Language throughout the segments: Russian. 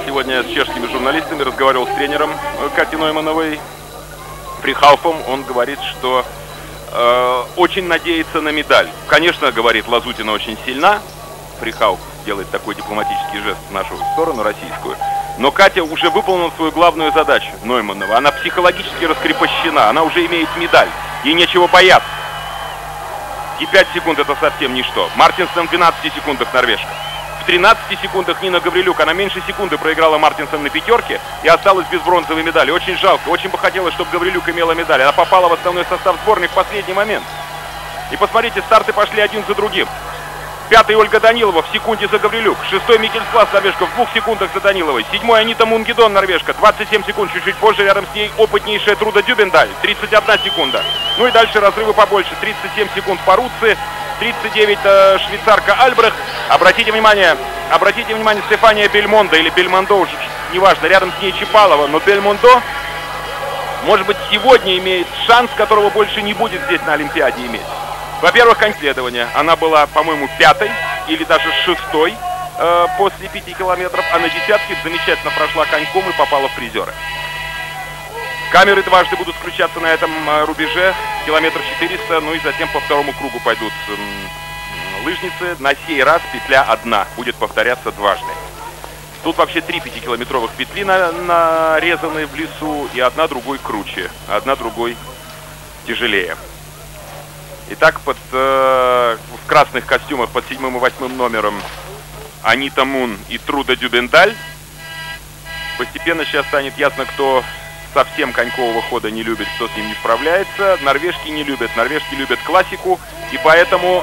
сегодня с чешскими журналистами, разговаривал с тренером Кати Ноймановой, Фрихауфом. Он говорит, что очень надеется на медаль. Конечно, говорит, Лазутина очень сильна. Фрихауф делает такой дипломатический жест в нашу сторону, российскую. Но Катя уже выполнила свою главную задачу, Нойманова. Она психологически раскрепощена, она уже имеет медаль. Ей нечего бояться. И 5 секунд это совсем ничто. Мартинсен в 12 секундах норвежка. В 13 секундах Нина Гаврилюк. Она меньше секунды проиграла Мартинсен на пятерке и осталась без бронзовой медали. Очень жалко. Очень бы хотелось, чтобы Гаврилюк имела медаль. Она попала в основной состав сборной в последний момент. И посмотрите, старты пошли один за другим. 5-й Ольга Данилова в секунде за Гаврилюк. 6-й Микельскласс, норвежка, в 2 секундах за Даниловой. 7-й Анита Мунгедон, норвежка, 27 секунд. Чуть-чуть позже рядом с ней опытнейшая Труда Дюбендаль, 31 секунда. Ну и дальше разрывы побольше. 37 секунд Паруцци, 39 швейцарка Альбрехт. Обратите внимание, Стефания Бельмондо или Бельмондо, уже неважно, рядом с ней Чапалова. Но Бельмондо, может быть, сегодня имеет шанс, которого больше не будет здесь на Олимпиаде иметь. Во-первых, конь следования. Она была, по-моему, 5-й или даже 6-й после 5 километров, а на десятке замечательно прошла коньком и попала в призеры. Камеры дважды будут включаться на этом рубеже, километр 400, ну и затем по второму кругу пойдут лыжницы. На сей раз петля одна, будет повторяться дважды. Тут вообще 3 5-километровых петли нарезаны в лесу, и одна другой круче, одна другой тяжелее. Итак, в красных костюмах под 7 и 8 номером Анита Мун и Труда Дюбендаль. Постепенно сейчас станет ясно, кто совсем конькового хода не любит, кто с ним не справляется. Норвежки не любят. Норвежки любят классику, и поэтому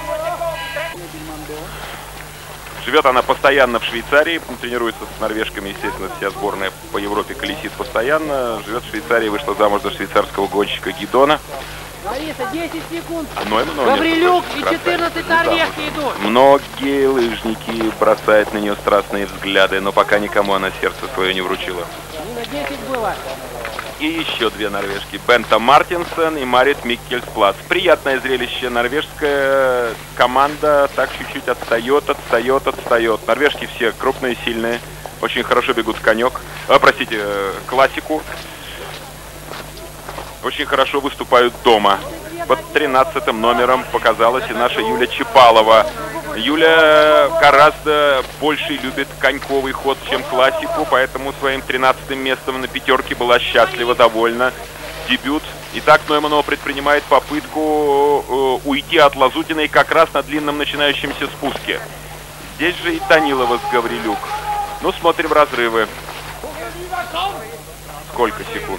живет она постоянно в Швейцарии. Тренируется с норвежками, естественно, вся сборная по Европе колесит постоянно. Живет в Швейцарии, вышла замуж за швейцарского гонщика Гидона. Лариса, 10 секунд. Гаврилюк и 14 норвежки идут. Многие лыжники бросают на нее страстные взгляды, но пока никому она сердце свое не вручила. На 10 было. И еще 2 норвежки. Бента Мартинсен и Марит Миккельсплац. Приятное зрелище. Норвежская команда так чуть-чуть отстает. Норвежки все крупные, сильные. Очень хорошо бегут в конек. Классику. Очень хорошо выступают дома. Под 13 номером показалась и наша Юля Чапалова. Юля гораздо больше любит коньковый ход, чем классику, поэтому своим 13-м местом на пятерке была счастлива, довольна. Дебют. Итак, Нойманова предпринимает попытку уйти от Лазутиной как раз на длинном начинающемся спуске. Здесь же и Данилова с Гаврилюк. Ну, смотрим разрывы. Сколько секунд?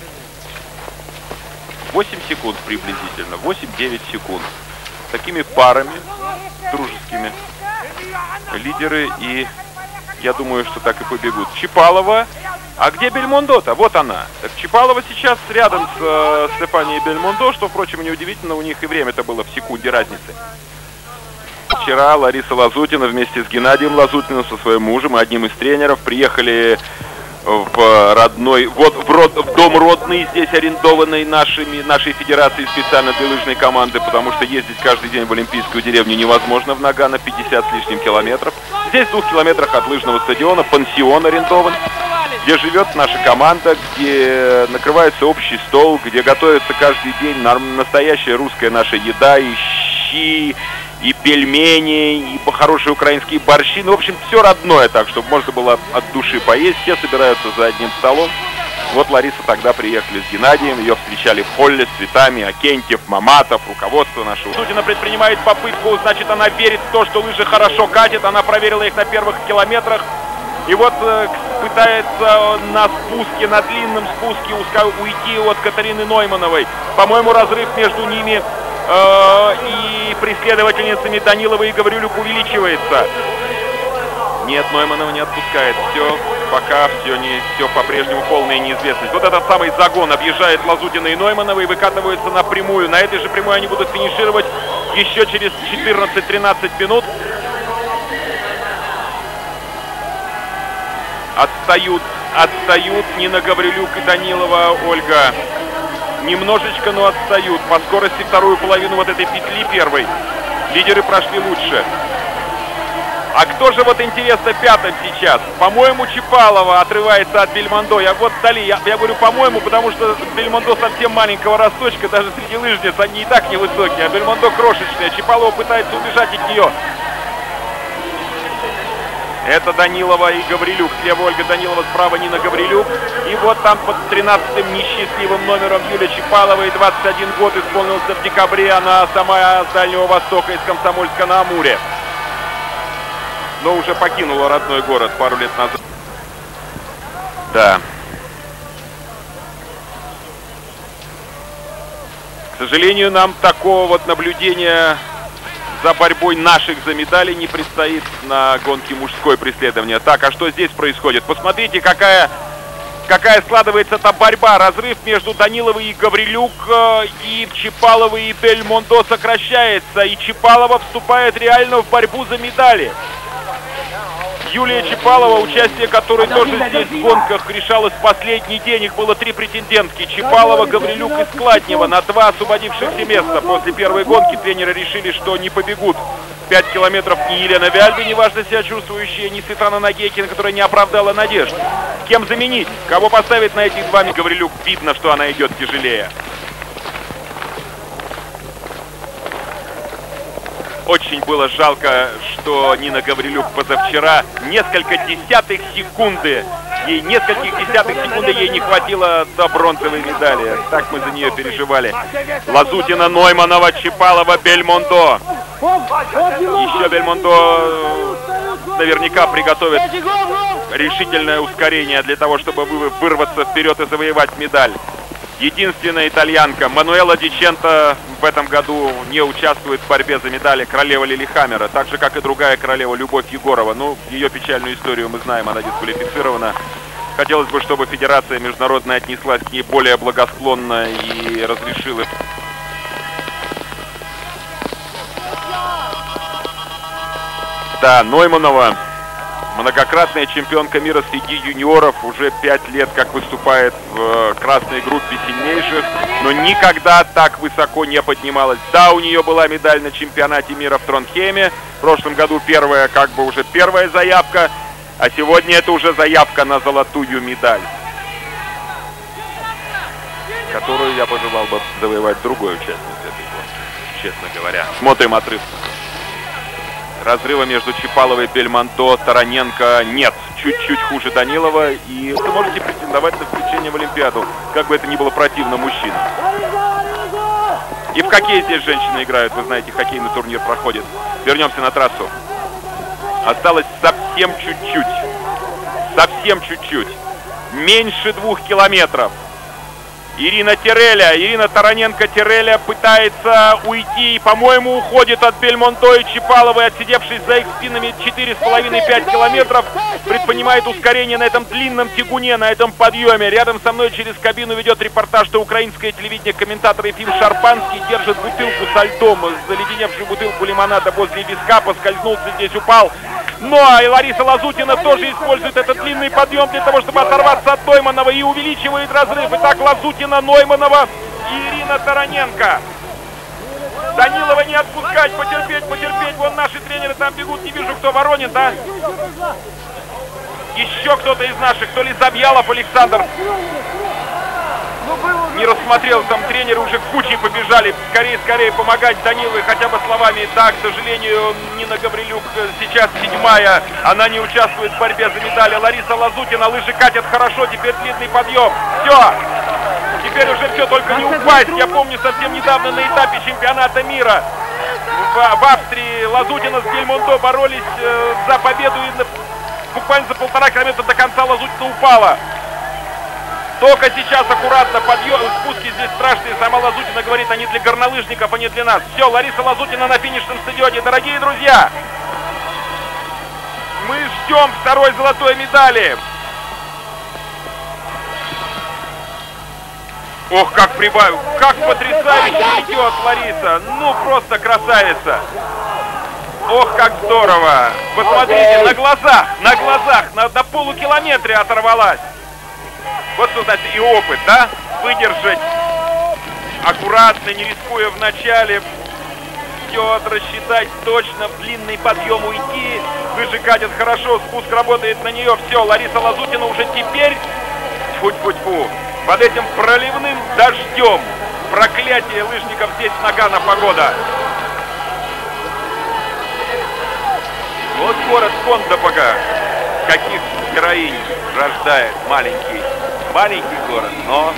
8 секунд приблизительно, 8-9 секунд. Такими парами, дружескими, лидеры, и я думаю, что так и побегут. Чапалова. А где Бельмондо-то? Вот она. Так Чапалова сейчас рядом с Стефанией Бельмондо, что, впрочем, неудивительно, у них и время-то было в секунде разницы. Вчера Лариса Лазутина вместе с Геннадием Лазутиным, со своим мужем и одним из тренеров, приехали в родной, в дом родный, здесь арендованный нашей федерацией специально для лыжной команды, потому что ездить каждый день в Олимпийскую деревню невозможно в Нагано, 50 с лишним километров. Здесь в 2 километрах от лыжного стадиона пансион арендован, где живет наша команда, где накрывается общий стол, где готовится каждый день настоящая русская наша еда, и щи, и пельмени, и хорошие украинские борщи. Ну, в общем, все родное так, чтобы можно было от души поесть. Все собираются за одним столом. Вот Лариса тогда приехали с Геннадием. Ее встречали в холле с цветами. Акентьев, Маматов, руководство нашего. Лазутина предпринимает попытку. Значит, она верит в то, что лыжи хорошо катят. Она проверила их на первых километрах. И вот пытается на спуске, на длинном спуске уйти от Катарины Ноймановой. По-моему, разрыв между ними и преследовательницами Даниловой и Гаврилюк увеличивается. Нет, Нойманова не отпускает. Пока все по-прежнему полная неизвестность. Вот этот самый загон объезжает Лазутина и Нойманова и выкатывается напрямую. На этой же прямой они будут финишировать еще через 14-13 минут. Отстают Нина Гаврилюк и Данилова Ольга. Немножечко, но отстают. По скорости вторую половину вот этой петли первой лидеры прошли лучше. А Кто же вот интересно пятым сейчас? По-моему, Чипалова отрывается от Бельмондо. Я вот вдали, я говорю по-моему, потому что Бельмондо совсем маленького росточка, даже среди лыжниц они и так невысокие, а Бельмондо крошечная. Чипалова пытается убежать от нее. Это Данилова и Гаврилюк. Слева Ольга Данилова, справа Нина Гаврилюк. И вот там под 13-м несчастливым номером Юлия Чипалова. И 21 год исполнился в декабре. Она сама с Дальнего Востока, из Комсомольска-на-Амуре. Но уже покинула родной город пару лет назад. Да. К сожалению, нам такого вот наблюдения за борьбой наших за медали не предстоит на гонке мужской преследования. Так, а что здесь происходит? Посмотрите, какая складывается эта борьба. Разрыв между Даниловой и Гаврилюк, и Чипаловой и Бельмондо сокращается. И Чипалова вступает реально в борьбу за медали. Юлия Чипалова, участие которой тоже здесь в гонках решалось в последний день. Их было 3 претендентки. Чипалова, Гаврилюк и Складнева. На 2 освободившихся места. После первой гонки тренеры решили, что не побегут 5 километров ни Елена Вяльби, неважно себя чувствующая, ни Светлана Нагейкина, которая не оправдала надежд. Кем заменить? Кого поставить на этих 2? Гаврилюк, видно, что она идет тяжелее. Очень было жалко, что Нина Гаврилюк позавчера несколько десятых секунды ей не хватило до бронзовой медали. Так мы за нее переживали. Лазутина, Нойманова, Чипалова, Бельмондо. Еще Бельмондо наверняка приготовит решительное ускорение для того, чтобы вырваться вперед и завоевать медаль. Единственная итальянка Мануэла Диченто в этом году не участвует в борьбе за медали, королева Лилихаммера, так же, как и другая королева Любовь Егорова. Ну, ее печальную историю мы знаем, она дисквалифицирована. Хотелось бы, чтобы федерация международная отнеслась к ней более благосклонно и разрешила. Да, Нойманова, многократная чемпионка мира среди юниоров, уже 5 лет как выступает в красной группе сильнейших, но никогда так высоко не поднималась. Да, у нее была медаль на чемпионате мира в Тронхейме, в прошлом году первая заявка, а сегодня это уже заявка на золотую медаль, которую я пожелал бы завоевать другой участнице этой гонки, честно говоря. Смотрим отрыв. Разрыва между Чипаловой и Бельмондо, Тараненко нет. Чуть-чуть хуже Данилова. И вы можете претендовать на включение в Олимпиаду, как бы это ни было противно мужчинам. И в хоккей здесь женщины играют. Вы знаете, хоккейный турнир проходит. Вернемся на трассу. Осталось совсем чуть-чуть. Совсем чуть-чуть. Меньше 2 километров. Ирина Тараненко-Тереля пытается уйти и, по-моему, уходит от Бельмондо и Чипаловой, отсидевшись за их спинами 4,5-5 километров, предпринимает ускорение на этом длинном тягуне, на этом подъеме. Рядом со мной через кабину ведет репортаж, что украинское телевидение, комментатор Ефим Шарпанский держит бутылку со льдом, заледеневшую бутылку лимонада возле виска, поскользнулся здесь, упал. Ну а и Лариса Лазутина тоже использует этот длинный подъем для того, чтобы оторваться от Ноймановой, и увеличивает разрыв. Итак, Лазутина, Нойманова и Ирина Тараненко. Данилова не отпускать, потерпеть. Вон наши тренеры там бегут, не вижу, кто, Воронин, да? Еще кто-то из наших, то ли Завьялов Александр. Не рассмотрел, там тренеры уже кучей побежали. Скорее помогать Даниловой хотя бы словами. Да, к сожалению, Нина Гаврилюк сейчас 7-я. Она не участвует в борьбе за медали. Лариса Лазутина, лыжи катят хорошо, теперь длинный подъем. Все. Теперь уже все, только не упасть. Я помню совсем недавно на этапе чемпионата мира в Австрии Лазутина с Бельмондо боролись за победу. И буквально за 1,5 километра до конца Лазутина упала. Только сейчас аккуратно, подъем, спуски здесь страшные. Сама Лазутина говорит, они для горнолыжников, а не для нас. Все, Лариса Лазутина на финишном стадионе. Дорогие друзья, мы ждем 2-й золотой медали. Ох, как прибавил, как потрясающе идет Лариса. Ну, просто красавица. Ох, как здорово. Посмотрите, на глазах, на полукилометре оторвалась. Вот сюда и опыт, да? Выдержать аккуратно, не рискуя в начале. Все рассчитать точно, в длинный подъем уйти. Лыжи катят хорошо, спуск работает на нее. Все, Лариса Лазутина уже теперь, тьфу-тьфу-тьфу, под этим проливным дождем. Проклятие лыжников здесь Нагано погода. Вот город Кондопога. Каких героинь рождает маленький город, но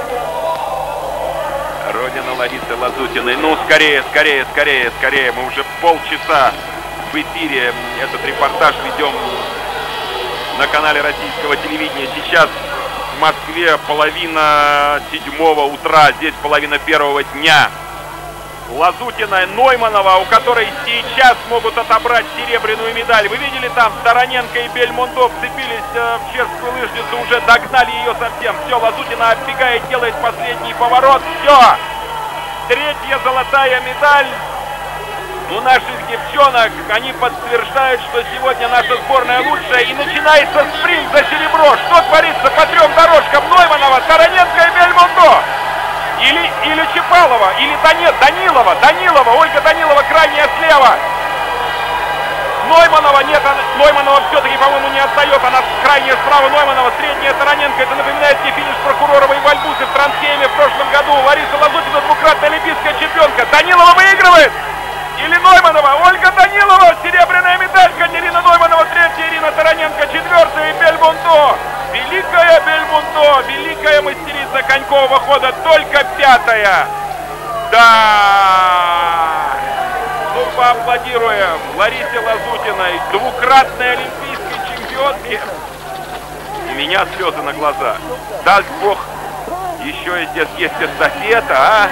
родина Ларисы Лазутиной. Ну, скорее. Мы уже полчаса в эфире этот репортаж ведем на канале российского телевидения. Сейчас в Москве 6:30 утра, здесь 6:30 дня. Лазутина, Нойманова, у которой сейчас могут отобрать серебряную медаль. Вы видели там, Тараненко и Бельмондо вцепились в чешскую лыжницу, уже догнали ее совсем. Все, Лазутина отбегает, делает последний поворот. Все, 3-я золотая медаль у наших девчонок. Они подтверждают, что сегодня наша сборная лучшая. И начинается спринт за серебро. Что творится по 3 дорожкам? Нойманова, Тараненко и Бельмондо. Или Чапалова, или Данилова, Ольга Данилова крайняя слева. Нойманова, нет, Нойманова все-таки, по-моему, не отдает, она крайняя справа Нойманова, средняя Тараненко. Это напоминает мне финиш Прокуроровой в Альбусе в Транскейме в прошлом году. Лариса Лазутина, двукратная олимпийская чемпионка. Данилова выигрывает! Или Нойманова? Ольга Данилова, серебряная медаль, Катерина Нойманова, 3-я, Ирина Тараненко, 4-я, и Бельмондо. Великая Бельмондо, великая мастерица конькового хода, только 5-я. Да! Ну, поаплодируем Ларисе Лазутиной, двукратной олимпийской чемпионке. У меня слезы на глаза. Даст Бог, еще здесь есть эстафета, а?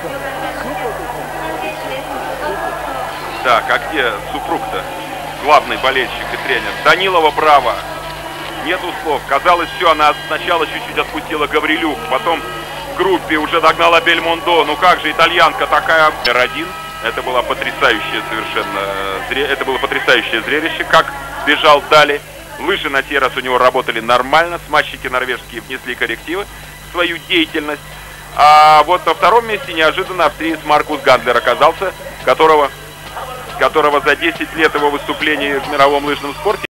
Так, а где супруг-то? Главный болельщик и тренер. Данилова, браво. Нету слов. Казалось, все, она сначала чуть-чуть отпустила Гаврилюк, потом в группе уже догнала Бельмондо. Ну как же, итальянка такая. R1. Это было потрясающее зрелище, как бежал Дали. Лыжи на сей раз у него работали нормально. Смазчики норвежские внесли коррективы в свою деятельность. А вот на втором месте неожиданно австриец Маркус Гандлер оказался, которого за 10 лет его выступлений в мировом лыжном спорте